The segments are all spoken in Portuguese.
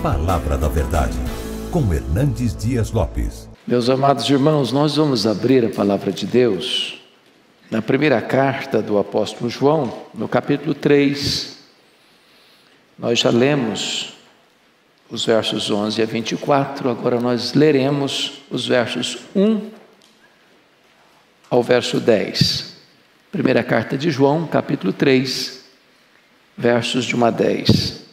Palavra da Verdade, com Hernandes Dias Lopes. Meus amados irmãos, nós vamos abrir a Palavra de Deus na primeira carta do apóstolo João, no capítulo 3. Nós já lemos os versos 11 a 24, agora nós leremos os versos 1 ao verso 10. Primeira carta de João, capítulo 3, versos de 1 a 10.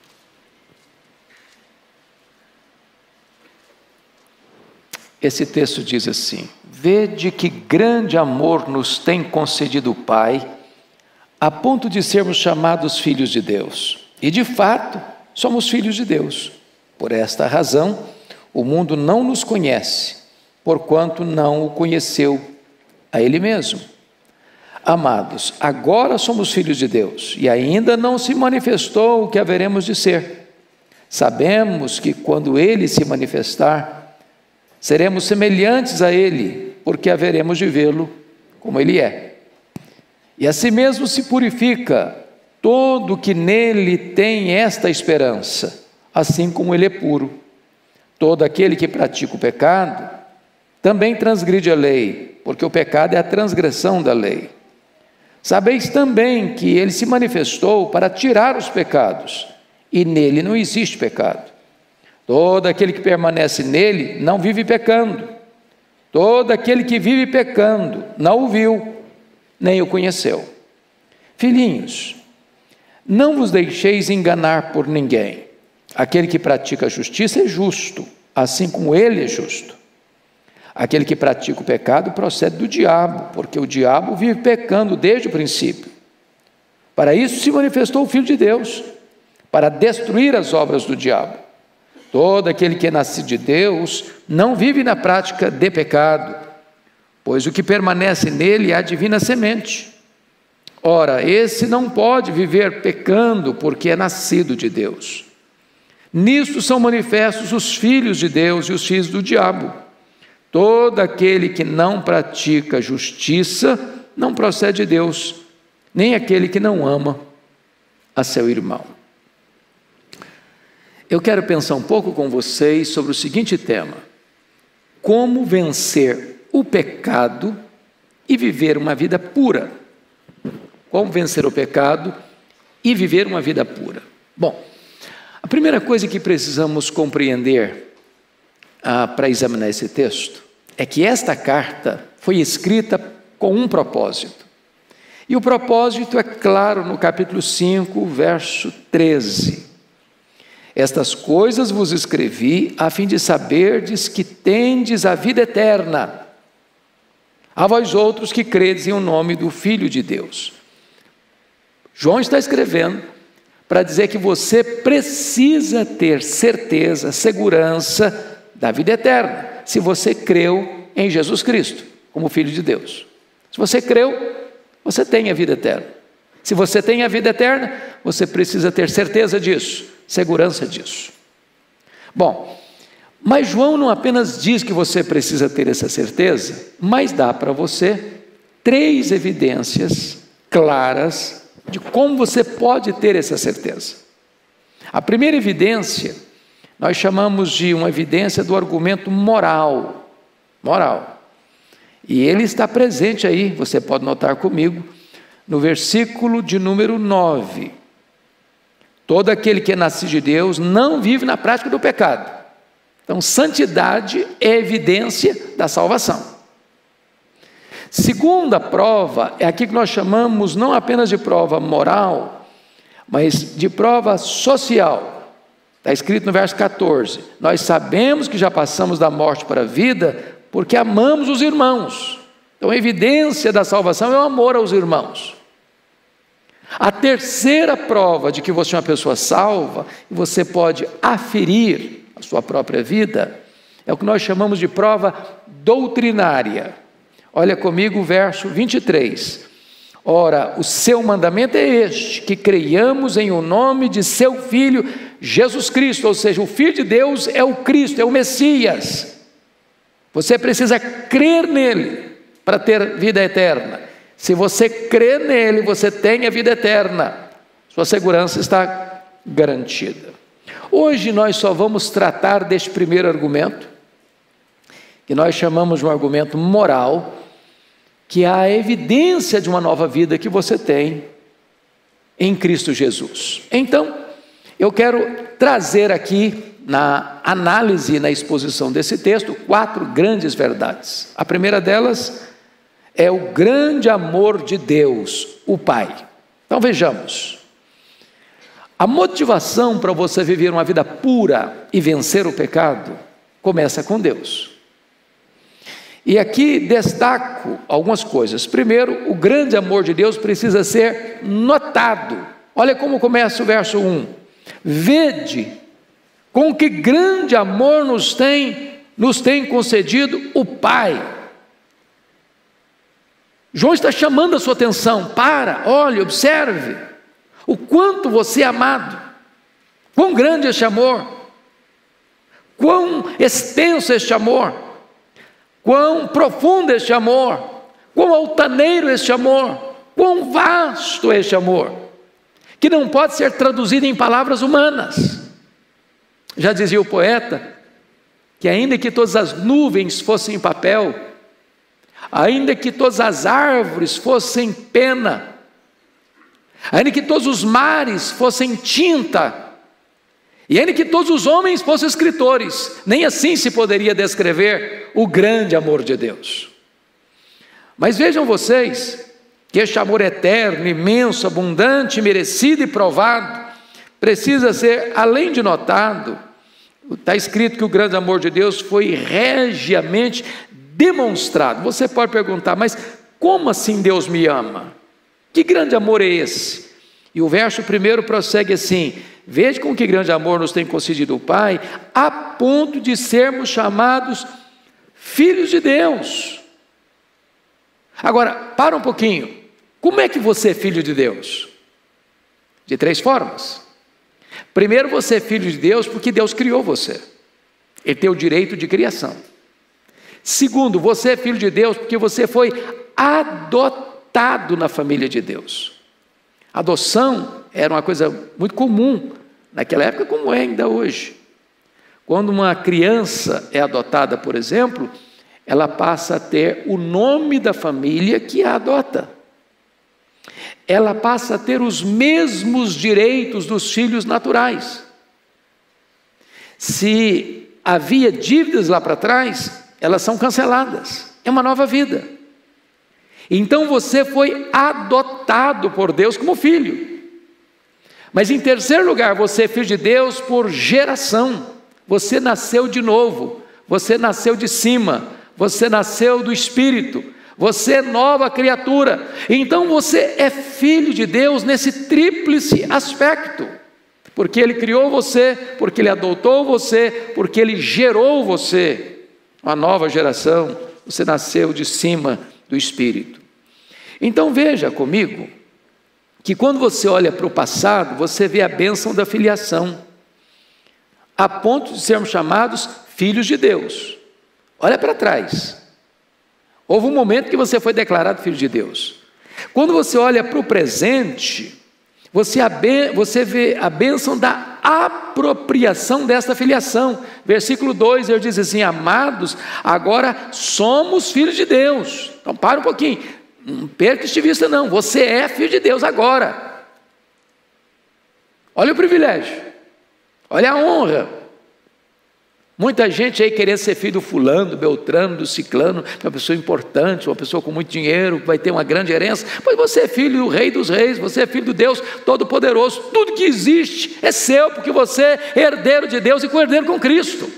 Esse texto diz assim: vede que grande amor nos tem concedido o Pai, a ponto de sermos chamados filhos de Deus. E de fato, somos filhos de Deus. Por esta razão, o mundo não nos conhece, porquanto não o conheceu a Ele mesmo. Amados, agora somos filhos de Deus, e ainda não se manifestou o que haveremos de ser. Sabemos que quando Ele se manifestar, seremos semelhantes a Ele, porque haveremos de vê-lo como Ele é. E assim mesmo se purifica todo que nele tem esta esperança, assim como Ele é puro. Todo aquele que pratica o pecado também transgride a lei, porque o pecado é a transgressão da lei. Sabeis também que Ele se manifestou para tirar os pecados, e nele não existe pecado. Todo aquele que permanece nele não vive pecando. Todo aquele que vive pecando não o viu, nem o conheceu. Filhinhos, não vos deixeis enganar por ninguém. Aquele que pratica a justiça é justo, assim como ele é justo. Aquele que pratica o pecado procede do diabo, porque o diabo vive pecando desde o princípio. Para isso se manifestou o Filho de Deus, para destruir as obras do diabo. Todo aquele que é nascido de Deus não vive na prática de pecado, pois o que permanece nele é a divina semente. Ora, esse não pode viver pecando, porque é nascido de Deus. Nisto são manifestos os filhos de Deus e os filhos do diabo. Todo aquele que não pratica justiça não procede de Deus, nem aquele que não ama a seu irmão. Eu quero pensar um pouco com vocês sobre o seguinte tema: como vencer o pecado e viver uma vida pura. Como vencer o pecado e viver uma vida pura. Bom, a primeira coisa que precisamos compreender para examinar esse texto é que esta carta foi escrita com um propósito. E o propósito é claro no capítulo 5, verso 13. Estas coisas vos escrevi a fim de saberdes que tendes a vida eterna, a vós outros que credes em o nome do Filho de Deus. João está escrevendo para dizer que você precisa ter certeza, segurança da vida eterna, se você creu em Jesus Cristo como Filho de Deus. Se você creu, você tem a vida eterna. Se você tem a vida eterna, você precisa ter certeza disso, segurança disso. Bom, mas João não apenas diz que você precisa ter essa certeza, mas dá para você 3 evidências claras de como você pode ter essa certeza. A primeira evidência, nós chamamos de uma evidência do argumento moral. E ele está presente aí, você pode notar comigo, no versículo de número 9. Todo aquele que é nascido de Deus não vive na prática do pecado. Então, santidade é evidência da salvação. Segunda prova é aqui que nós chamamos não apenas de prova moral, mas de prova social. Está escrito no verso 14: nós sabemos que já passamos da morte para a vida, porque amamos os irmãos. Então, a evidência da salvação é o amor aos irmãos. A terceira prova de que você é uma pessoa salva, e você pode aferir a sua própria vida, é o que nós chamamos de prova doutrinária. Olha comigo o verso 23. Ora, o seu mandamento é este, que creiamos em o nome de seu Filho, Jesus Cristo. Ou seja, o Filho de Deus é o Cristo, é o Messias. Você precisa crer nele para ter vida eterna. Se você crê nele, você tem a vida eterna. Sua segurança está garantida. Hoje nós só vamos tratar deste primeiro argumento, que nós chamamos de um argumento moral, que é a evidência de uma nova vida que você tem em Cristo Jesus. Então, eu quero trazer aqui, na análise e na exposição desse texto, 4 grandes verdades. A primeira delas é o grande amor de Deus, o Pai. Então vejamos. A motivação para você viver uma vida pura e vencer o pecado começa com Deus. E aqui destaco algumas coisas. Primeiro, o grande amor de Deus precisa ser notado. Olha como começa o verso 1. Vede com que grande amor nos tem concedido o Pai. João está chamando a sua atenção. Olhe, observe o quanto você é amado. Quão grande este amor. Quão extenso este amor. Quão profundo este amor. Quão altaneiro este amor. Quão vasto este amor, que não pode ser traduzido em palavras humanas. Já dizia o poeta, que ainda que todas as nuvens fossem papel, ainda que todas as árvores fossem pena, ainda que todos os mares fossem tinta, e ainda que todos os homens fossem escritores, nem assim se poderia descrever o grande amor de Deus. Mas vejam vocês, que este amor eterno, imenso, abundante, merecido e provado, precisa ser, além de notado, está escrito que o grande amor de Deus foi regiamente demonstrado. Você pode perguntar, mas como assim Deus me ama? Que grande amor é esse? E o verso 1 prossegue assim: veja com que grande amor nos tem concedido o Pai, a ponto de sermos chamados filhos de Deus. Agora, para um pouquinho. Como é que você é filho de Deus? De 3 formas. Primeiro, você é filho de Deus porque Deus criou você. Ele tem o direito de criação. Segundo, você é filho de Deus porque você foi adotado na família de Deus. Adoção era uma coisa muito comum naquela época, como é ainda hoje. Quando uma criança é adotada, por exemplo, ela passa a ter o nome da família que a adota. Ela passa a ter os mesmos direitos dos filhos naturais. Se havia dívidas lá para trás, elas são canceladas. É uma nova vida. Então você foi adotado por Deus como filho. Mas em terceiro lugar, você é filho de Deus por geração. Você nasceu de novo. Você nasceu de cima. Você nasceu do Espírito. Você é nova criatura. Então você é filho de Deus nesse tríplice aspecto. Porque Ele criou você, porque Ele adotou você, porque Ele gerou você. Uma nova geração, você nasceu de cima do Espírito. Então veja comigo, que quando você olha para o passado, você vê a bênção da filiação, a ponto de sermos chamados filhos de Deus. Olha para trás. Houve um momento que você foi declarado filho de Deus. Quando você olha para o presente, você vê a bênção da apropriação desta filiação. Versículo 2, ele diz assim: amados, agora somos filhos de Deus. Então para um pouquinho, não perca este vista não, você é filho de Deus agora. Olha o privilégio, olha a honra. Muita gente aí querendo ser filho do fulano, do beltrano, do ciclano, uma pessoa importante, uma pessoa com muito dinheiro, que vai ter uma grande herança. Pois você é filho do Rei dos Reis, você é filho do Deus Todo-Poderoso. Tudo que existe é seu, porque você é herdeiro de Deus e co-herdeiro com Cristo.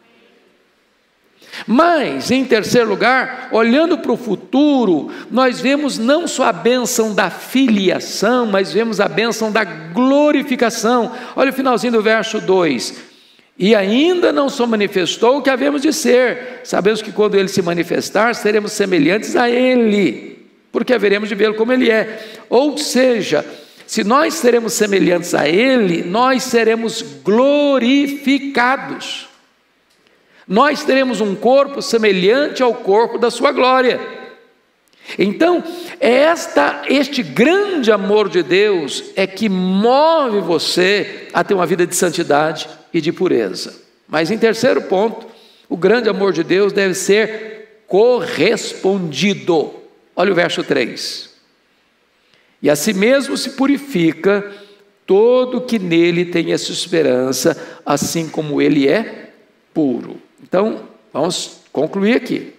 Mas, em terceiro lugar, olhando para o futuro, nós vemos não só a bênção da filiação, mas vemos a bênção da glorificação. Olha o finalzinho do verso 2. E ainda não se manifestou o que havemos de ser. Sabemos que quando Ele se manifestar, seremos semelhantes a Ele, porque haveremos de vê-lo como Ele é. Ou seja, se nós seremos semelhantes a Ele, nós seremos glorificados. Nós teremos um corpo semelhante ao corpo da sua glória. Então, este grande amor de Deus é que move você a ter uma vida de santidade e de pureza. Mas em terceiro ponto, o grande amor de Deus deve ser correspondido. Olha o verso 3. E a si mesmo se purifica todo que nele tem essa esperança, assim como ele é puro. Então, vamos concluir aqui.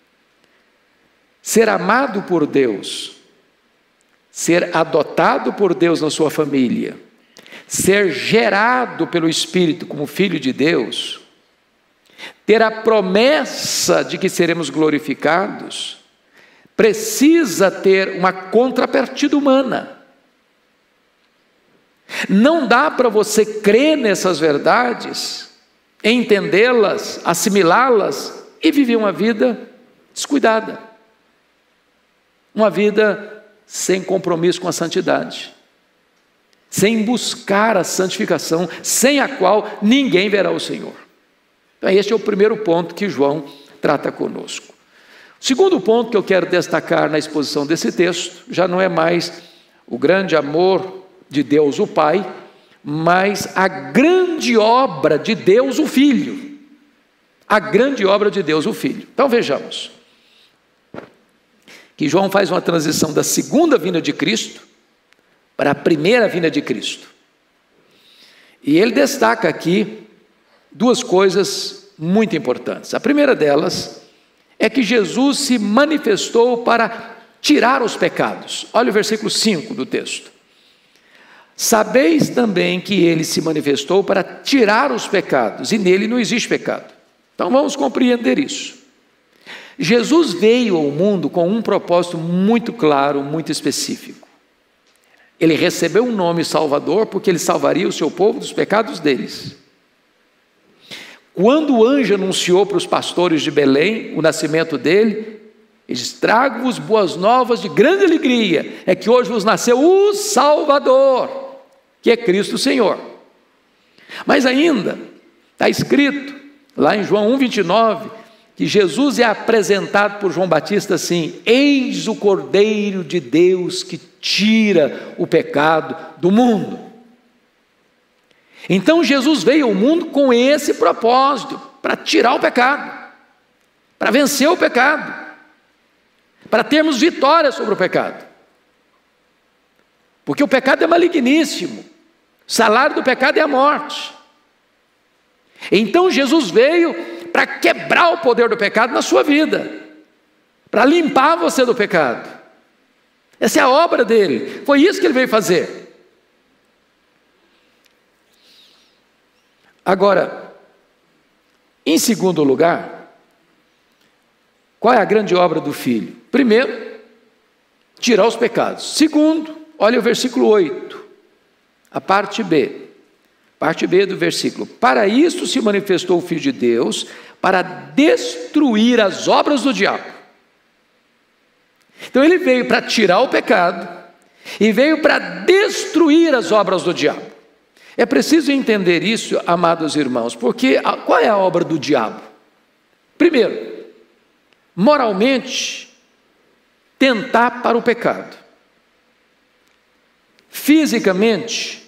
Ser amado por Deus, ser adotado por Deus na sua família, ser gerado pelo Espírito como filho de Deus, ter a promessa de que seremos glorificados, precisa ter uma contrapartida humana. Não dá para você crer nessas verdades, entendê-las, assimilá-las e viver uma vida descuidada. Uma vida sem compromisso com a santidade, sem buscar a santificação, sem a qual ninguém verá o Senhor. Então, este é o primeiro ponto que João trata conosco. O segundo ponto que eu quero destacar na exposição desse texto, já não é mais o grande amor de Deus o Pai, mas a grande obra de Deus o Filho. A grande obra de Deus o Filho. Então vejamos que João faz uma transição da segunda vinda de Cristo para a primeira vinda de Cristo. E ele destaca aqui duas coisas muito importantes. A primeira delas é que Jesus se manifestou para tirar os pecados. Olha o versículo 5 do texto. Sabeis também que ele se manifestou para tirar os pecados, e nele não existe pecado. Então vamos compreender isso. Jesus veio ao mundo com um propósito muito claro, muito específico. Ele recebeu um nome Salvador porque ele salvaria o seu povo dos pecados deles. Quando o anjo anunciou para os pastores de Belém o nascimento dele, ele disse: trago-vos boas novas de grande alegria, é que hoje vos nasceu o Salvador, que é Cristo o Senhor. Mas ainda está escrito lá em João 1,29, que Jesus é apresentado por João Batista assim: eis o Cordeiro de Deus que tira o pecado do mundo. Então Jesus veio ao mundo com esse propósito, para tirar o pecado, para vencer o pecado, para termos vitória sobre o pecado. Porque o pecado é maligníssimo, o salário do pecado é a morte. Então Jesus veio para quebrar o poder do pecado na sua vida, para limpar você do pecado. Essa é a obra dele, foi isso que ele veio fazer. Agora, em segundo lugar, qual é a grande obra do Filho? Primeiro, tirar os pecados. Segundo, olha o versículo 8, a parte B. Parte B do versículo: para isto se manifestou o Filho de Deus, para destruir as obras do diabo. Então ele veio para tirar o pecado e veio para destruir as obras do diabo. É preciso entender isso, amados irmãos, porque qual é a obra do diabo? Primeiro, moralmente, tentar para o pecado. Fisicamente,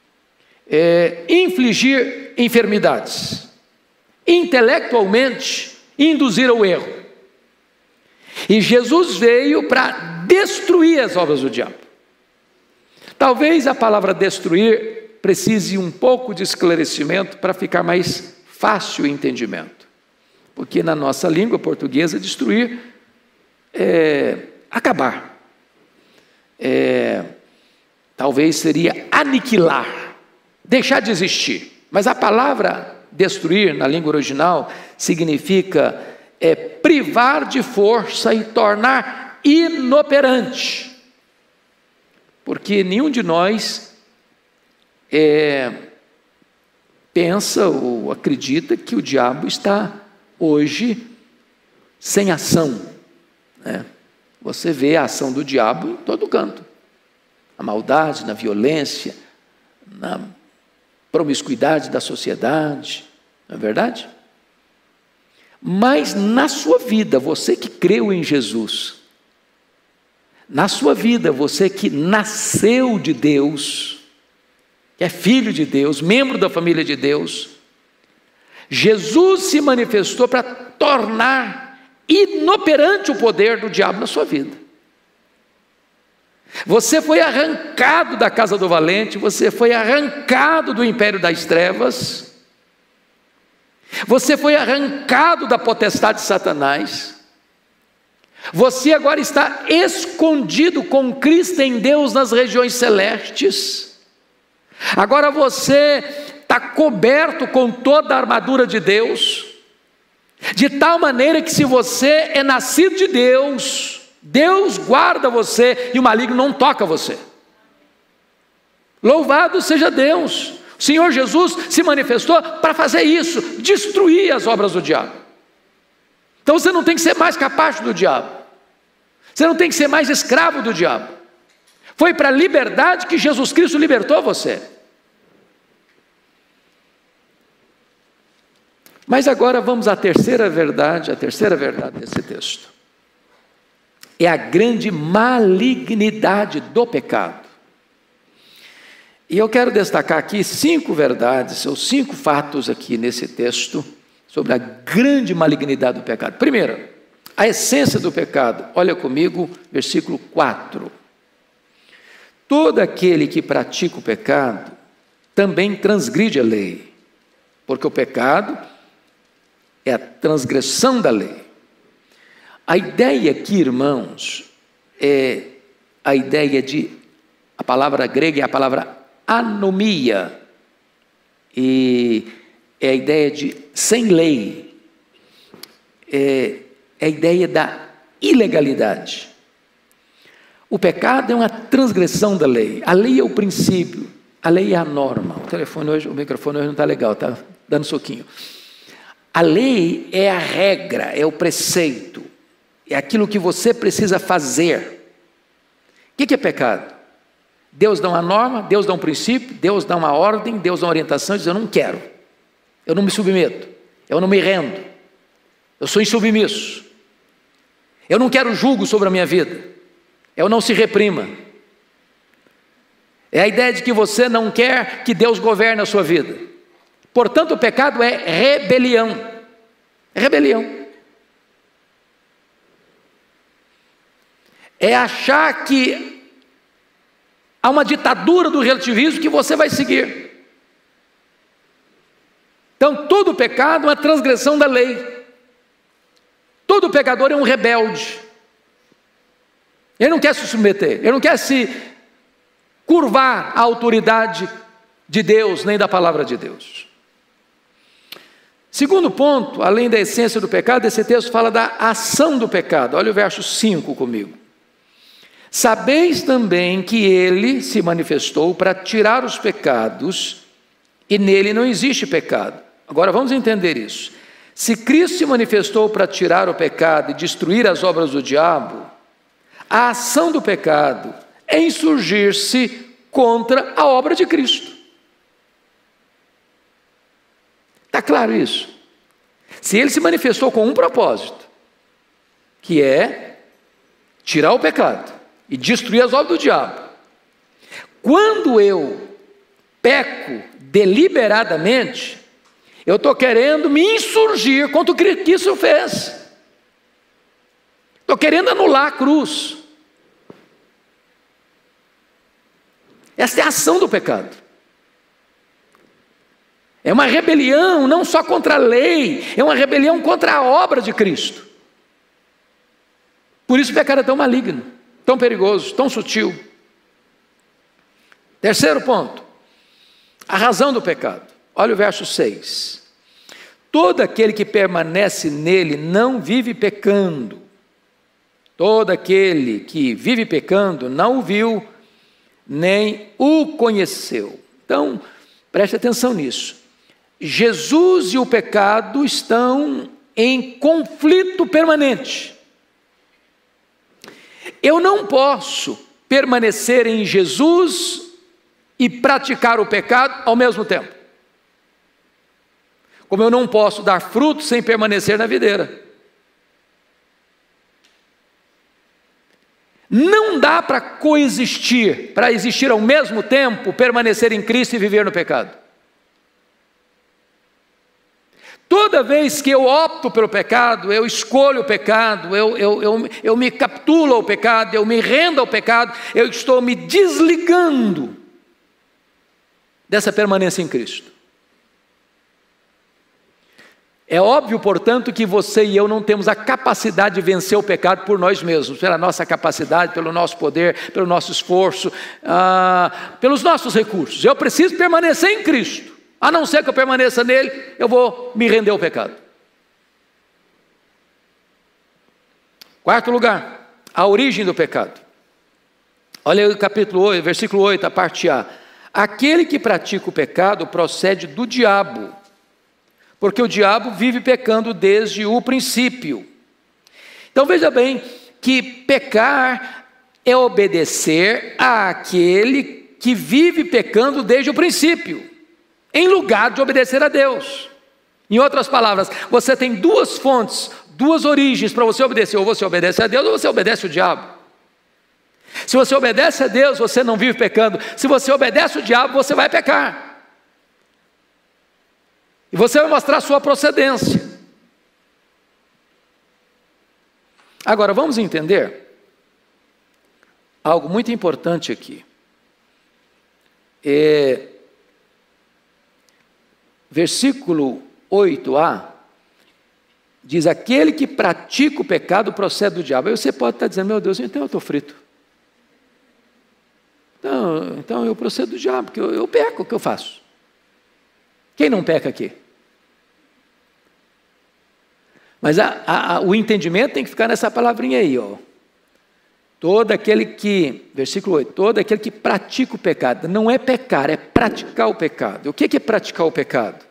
infligir enfermidades. Intelectualmente, induzir ao erro. E Jesus veio para destruir as obras do diabo. Talvez a palavra destruir precise um pouco de esclarecimento para ficar mais fácil o entendimento. Porque na nossa língua portuguesa, destruir é acabar. Talvez seria aniquilar, deixar de existir. Mas a palavra destruir, na língua original, significa privar de força e tornar inoperante. Porque nenhum de nós pensa ou acredita que o diabo está hoje sem ação, né? Você vê a ação do diabo em todo canto. A maldade, na violência, na promiscuidade da sociedade, não é verdade? Mas na sua vida, você que creu em Jesus, na sua vida, você que nasceu de Deus, que é filho de Deus, membro da família de Deus, Jesus se manifestou para tornar inoperante o poder do diabo na sua vida. Você foi arrancado da casa do valente, você foi arrancado do império das trevas, você foi arrancado da potestade de Satanás. Você agora está escondido com Cristo em Deus nas regiões celestes. Agora você está coberto com toda a armadura de Deus, de tal maneira que se você é nascido de Deus, Deus guarda você e o maligno não toca você. Louvado seja Deus! O Senhor Jesus se manifestou para fazer isso, destruir as obras do diabo. Então você não tem que ser mais capaz do diabo, você não tem que ser mais escravo do diabo. Foi para a liberdade que Jesus Cristo libertou você. Mas agora vamos à terceira verdade desse texto. É a grande malignidade do pecado. E eu quero destacar aqui 5 verdades, ou 5 fatos aqui nesse texto, sobre a grande malignidade do pecado. Primeiro, a essência do pecado. Olha comigo, versículo 4. Todo aquele que pratica o pecado, também transgride a lei, porque o pecado é a transgressão da lei. A ideia aqui, irmãos, é a ideia a palavra grega é a palavra anomia, e é a ideia de sem lei, é a ideia da ilegalidade. O pecado é uma transgressão da lei. A lei é o princípio, a lei é a norma. O microfone hoje não está legal, está dando soquinho. A lei é a regra, é o preceito, é aquilo que você precisa fazer. O que é pecado? Deus dá uma norma, Deus dá um princípio, Deus dá uma ordem, Deus dá uma orientação e diz: eu não quero, eu não me submeto, eu não me rendo, eu sou insubmisso, eu não quero julgo sobre a minha vida, eu não se reprima. É a ideia de que você não quer que Deus governe a sua vida. Portanto, o pecado é rebelião. É rebelião. É achar que há uma ditadura do relativismo que você vai seguir. Então, todo pecado é uma transgressão da lei. Todo pecador é um rebelde. Ele não quer se submeter, ele não quer se curvar à autoridade de Deus, nem da palavra de Deus. Segundo ponto, além da essência do pecado, esse texto fala da ação do pecado. Olha o verso 5 comigo. Sabeis também que ele se manifestou para tirar os pecados, e nele não existe pecado. Agora vamos entender isso. Se Cristo se manifestou para tirar o pecado e destruir as obras do diabo, a ação do pecado é insurgir-se contra a obra de Cristo. Está claro isso? Se ele se manifestou com um propósito, que é tirar o pecado e destruir as obras do diabo, quando eu peco deliberadamente, eu estou querendo me insurgir contra o que Cristo fez. Estou querendo anular a cruz. Essa é a ação do pecado. É uma rebelião não só contra a lei, é uma rebelião contra a obra de Cristo. Por isso o pecado é tão maligno, tão perigoso, tão sutil. Terceiro ponto, a razão do pecado. Olha o verso 6. Todo aquele que permanece nele não vive pecando. Todo aquele que vive pecando não o viu, nem o conheceu. Então, preste atenção nisso. Jesus e o pecado estão em conflito permanente. Eu não posso permanecer em Jesus e praticar o pecado ao mesmo tempo. Como eu não posso dar fruto sem permanecer na videira. Não dá para coexistir, para existir ao mesmo tempo, permanecer em Cristo e viver no pecado. Toda vez que eu opto pelo pecado, eu escolho o pecado, eu me capitulo ao pecado, eu me rendo ao pecado, eu estou me desligando dessa permanência em Cristo. É óbvio, portanto, que você e eu não temos a capacidade de vencer o pecado por nós mesmos, pela nossa capacidade, pelo nosso poder, pelo nosso esforço, pelos nossos recursos. Eu preciso permanecer em Cristo. A não ser que eu permaneça nele, eu vou me render ao pecado. Quarto lugar, a origem do pecado. Olha aí o capítulo 8, versículo 8, a parte A. Aquele que pratica o pecado procede do diabo, porque o diabo vive pecando desde o princípio. Então veja bem que pecar é obedecer àquele que vive pecando desde o princípio, em lugar de obedecer a Deus. Em outras palavras, você tem duas fontes, duas origens para você obedecer. Ou você obedece a Deus ou você obedece o diabo. Se você obedece a Deus, você não vive pecando. Se você obedece o diabo, você vai pecar. E você vai mostrar a sua procedência. Agora, vamos entender algo muito importante aqui. Versículo 8a diz: aquele que pratica o pecado procede do diabo. Aí você pode estar dizendo: meu Deus, então eu estou frito. Então eu procedo do diabo, porque eu peco. O que eu faço? Quem não peca aqui? Mas o entendimento tem que ficar nessa palavrinha aí, ó. Todo aquele que, versículo 8, todo aquele que pratica o pecado. Não é pecar, é praticar o pecado. O que é praticar o pecado?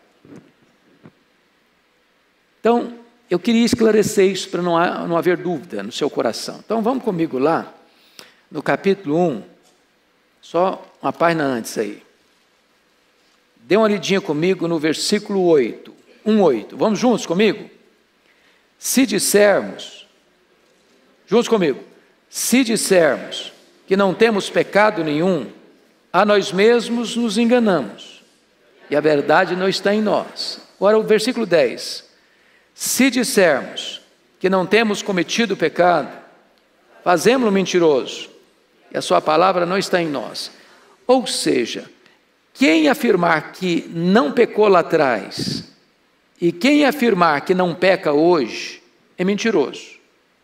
Então, eu queria esclarecer isso para não haver dúvida no seu coração. Então, vamos comigo lá, no capítulo 1, só uma página antes aí. Dê uma lidinha comigo no versículo 8, 1:8. Vamos juntos comigo? Se dissermos, juntos comigo, se dissermos que não temos pecado nenhum, a nós mesmos nos enganamos, e a verdade não está em nós. Agora o versículo 10. Se dissermos que não temos cometido pecado, fazemo-lo mentiroso, e a sua palavra não está em nós. Ou seja, quem afirmar que não pecou lá atrás, e quem afirmar que não peca hoje, é mentiroso.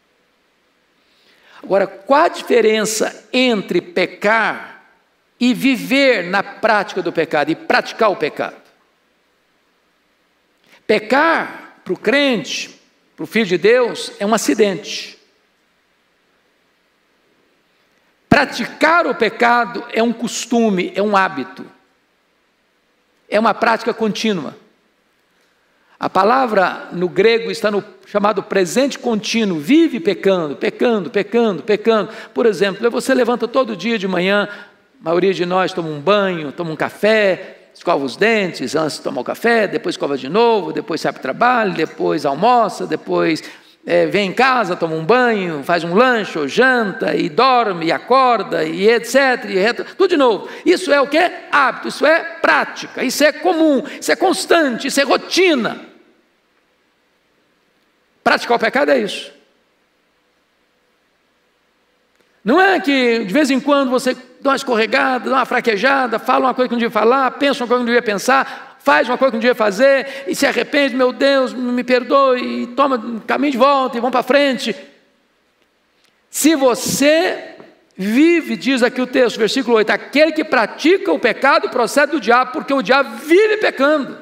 Agora, qual a diferença entre pecar e viver na prática do pecado, e praticar o pecado? Pecar, para o crente, para o filho de Deus, é um acidente. Praticar o pecado é um costume, é um hábito, é uma prática contínua. A palavra no grego está no chamado presente contínuo, vive pecando, pecando, pecando, pecando. Por exemplo, você levanta todo dia de manhã, a maioria de nós toma um banho, toma um café, escova os dentes, antes de tomar o café, depois escova de novo, depois sai para o trabalho, depois almoça, depois vem em casa, toma um banho, faz um lanche ou janta, e dorme, e acorda, e etc, tudo de novo. Isso é o que? Hábito, isso é prática, isso é comum, isso é constante, isso é rotina. Praticar o pecado é isso. Não é que de vez em quando você dá uma escorregada, dá uma fraquejada, fala uma coisa que não devia falar, pensa uma coisa que não devia pensar, faz uma coisa que não devia fazer, e se arrepende, meu Deus, me perdoe, e toma um caminho de volta, e vamos para frente. Se você vive, diz aqui o texto, versículo 8, aquele que pratica o pecado procede do diabo, porque o diabo vive pecando.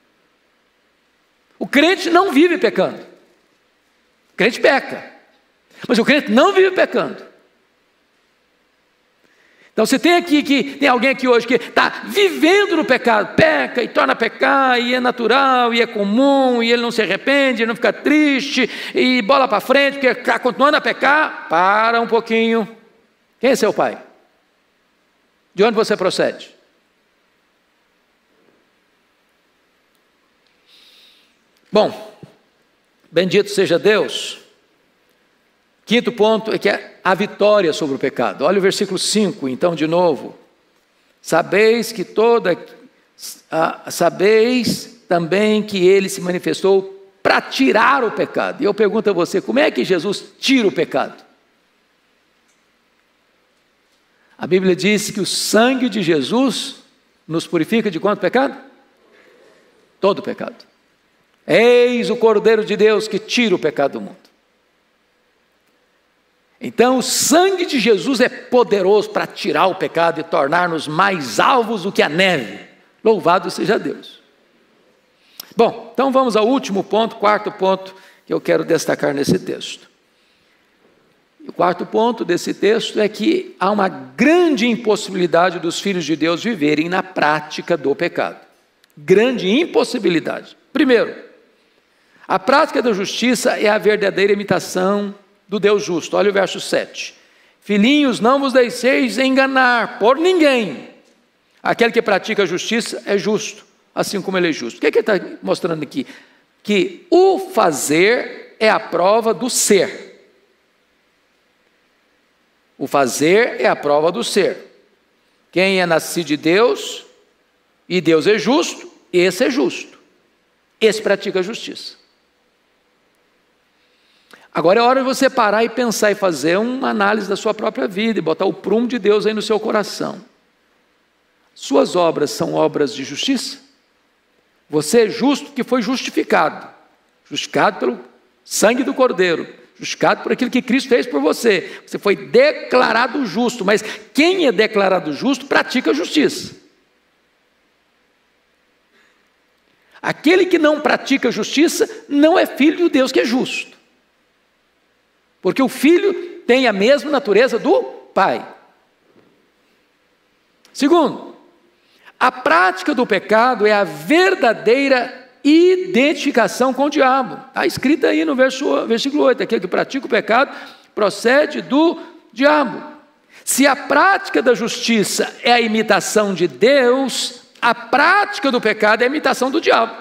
O crente não vive pecando. O crente peca, mas o crente não vive pecando. Então você tem tem alguém aqui hoje que está vivendo no pecado, peca e torna a pecar, e é natural, e é comum, e ele não se arrepende, ele não fica triste, e bola para frente, porque está continuando a pecar. Para um pouquinho. Quem é seu pai? De onde você procede? Bom, bendito seja Deus, Quinto ponto é que é a vitória sobre o pecado. Olha o versículo 5, então, de novo. Sabeis também que ele se manifestou para tirar o pecado. E eu pergunto a você, como é que Jesus tira o pecado? A Bíblia diz que o sangue de Jesus nos purifica de quanto pecado? Todo pecado. Eis o Cordeiro de Deus que tira o pecado do mundo. Então o sangue de Jesus é poderoso para tirar o pecado e tornar-nos mais alvos do que a neve. Louvado seja Deus. Bom, então vamos ao último ponto, quarto ponto que eu quero destacar nesse texto. O quarto ponto desse texto é que há uma grande impossibilidade dos filhos de Deus viverem na prática do pecado. Grande impossibilidade. Primeiro, a prática da justiça é a verdadeira imitação do Deus justo. Olha o verso 7. Filhinhos, não vos deixeis enganar por ninguém. Aquele que pratica a justiça é justo, assim como ele é justo. O que ele está mostrando aqui? Que o fazer é a prova do ser. O fazer é a prova do ser. Quem é nascido de Deus, e Deus é justo, esse é justo. Esse pratica a justiça. Agora é hora de você parar e pensar e fazer uma análise da sua própria vida e botar o prumo de Deus aí no seu coração. Suas obras são obras de justiça? Você é justo porque foi justificado. Justificado pelo sangue do Cordeiro. Justificado por aquilo que Cristo fez por você. Você foi declarado justo, mas quem é declarado justo pratica a justiça. Aquele que não pratica a justiça não é filho de Deus que é justo. Porque o filho tem a mesma natureza do pai. Segundo, a prática do pecado é a verdadeira identificação com o diabo. Está escrito aí no versículo 8, aquele que pratica o pecado procede do diabo. Se a prática da justiça é a imitação de Deus, a prática do pecado é a imitação do diabo.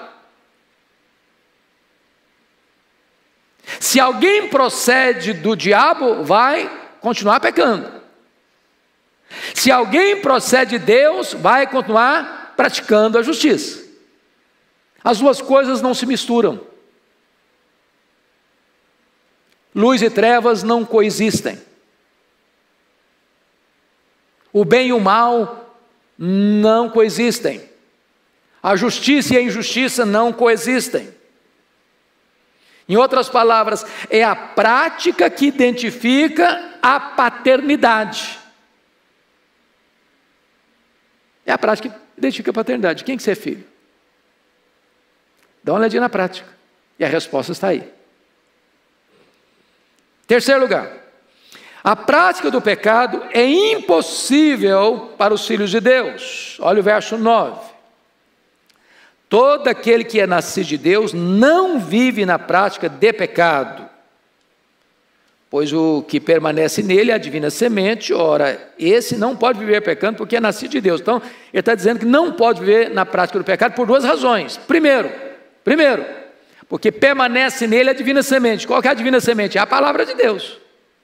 Se alguém procede do diabo, vai continuar pecando. Se alguém procede de Deus, vai continuar praticando a justiça. As duas coisas não se misturam. Luz e trevas não coexistem. O bem e o mal não coexistem. A justiça e a injustiça não coexistem. Em outras palavras, é a prática que identifica a paternidade. É a prática que identifica a paternidade. Quem que você é filho? Dá uma olhadinha na prática. E a resposta está aí. Terceiro lugar. A prática do pecado é impossível para os filhos de Deus. Olha o verso 9. Todo aquele que é nascido de Deus não vive na prática de pecado, pois o que permanece nele é a divina semente. Ora, esse não pode viver pecando porque é nascido de Deus. Então, ele está dizendo que não pode viver na prática do pecado por duas razões. Primeiro, porque permanece nele a divina semente. Qual que é a divina semente? É a palavra de Deus.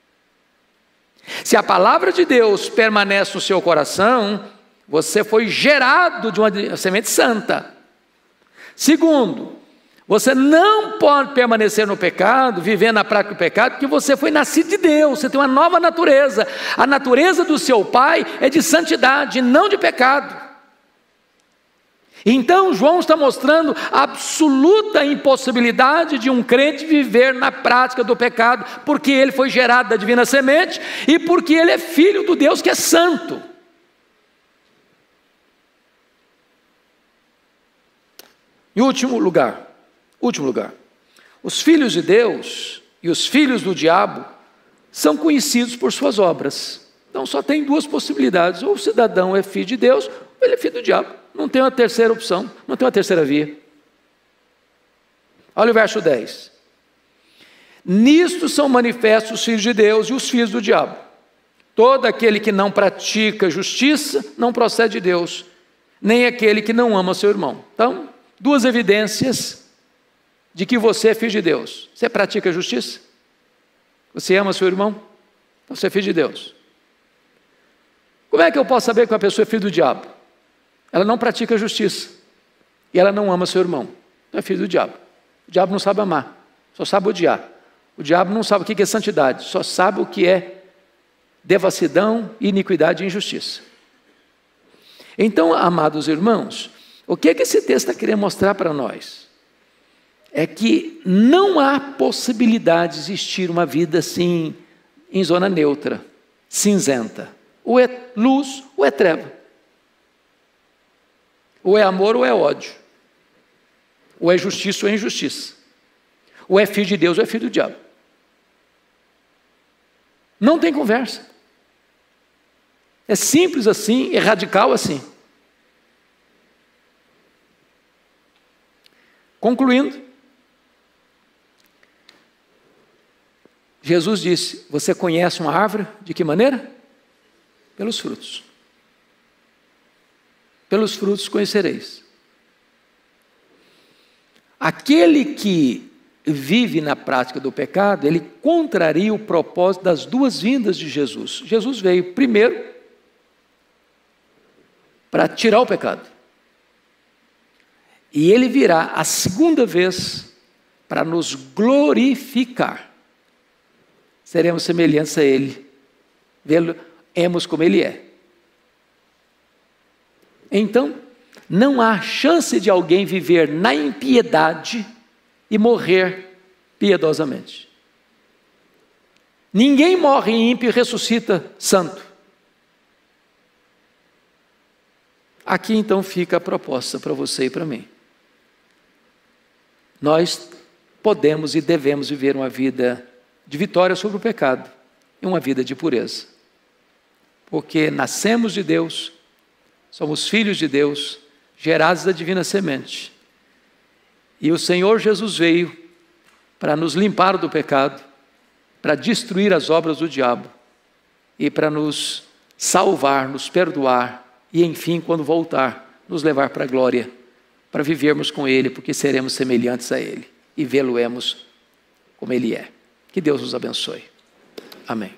Se a palavra de Deus permanece no seu coração, você foi gerado de uma semente santa. Segundo, você não pode permanecer no pecado, viver na prática do pecado, porque você foi nascido de Deus, você tem uma nova natureza. A natureza do seu pai é de santidade, não de pecado. Então João está mostrando a absoluta impossibilidade de um crente viver na prática do pecado, porque ele foi gerado da divina semente e porque ele é filho do Deus que é santo. Em último lugar, os filhos de Deus e os filhos do diabo são conhecidos por suas obras. Então só tem duas possibilidades: ou o cidadão é filho de Deus, ou ele é filho do diabo. Não tem uma terceira opção, não tem uma terceira via. Olha o verso 10. Nisto são manifestos os filhos de Deus e os filhos do diabo. Todo aquele que não pratica justiça não procede de Deus, nem aquele que não ama seu irmão. Então, duas evidências de que você é filho de Deus. Você pratica a justiça? Você ama seu irmão? Você é filho de Deus. Como é que eu posso saber que uma pessoa é filho do diabo? Ela não pratica justiça. E ela não ama seu irmão. Então é filho do diabo. O diabo não sabe amar, só sabe odiar. O diabo não sabe o que é santidade, só sabe o que é devassidão, iniquidade e injustiça. Então, amados irmãos, o que esse texto está querendo mostrar para nós? É que não há possibilidade de existir uma vida assim, em zona neutra, cinzenta. Ou é luz ou é treva. Ou é amor ou é ódio. Ou é justiça ou é injustiça. Ou é filho de Deus ou é filho do diabo. Não tem conversa. É simples assim, é radical assim. Concluindo, Jesus disse: você conhece uma árvore de que maneira? Pelos frutos. Pelos frutos conhecereis. Aquele que vive na prática do pecado, ele contraria o propósito das duas vindas de Jesus. Jesus veio primeiro para tirar o pecado. E ele virá a segunda vez para nos glorificar. Seremos semelhantes a ele. Vemos como ele é. Então, não há chance de alguém viver na impiedade e morrer piedosamente. Ninguém morre ímpio e ressuscita santo. Aqui então fica a proposta para você e para mim. Nós podemos e devemos viver uma vida de vitória sobre o pecado e uma vida de pureza. Porque nascemos de Deus, somos filhos de Deus, gerados da divina semente. E o Senhor Jesus veio para nos limpar do pecado, para destruir as obras do diabo e para nos salvar, nos perdoar e, enfim, quando voltar, nos levar para a glória, para vivermos com Ele, porque seremos semelhantes a Ele e vê-lo-emos como Ele é. Que Deus nos abençoe. Amém.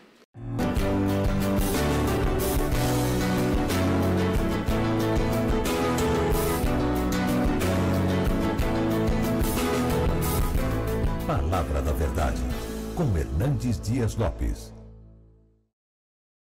Palavra da Verdade, com Hernandes Dias Lopes.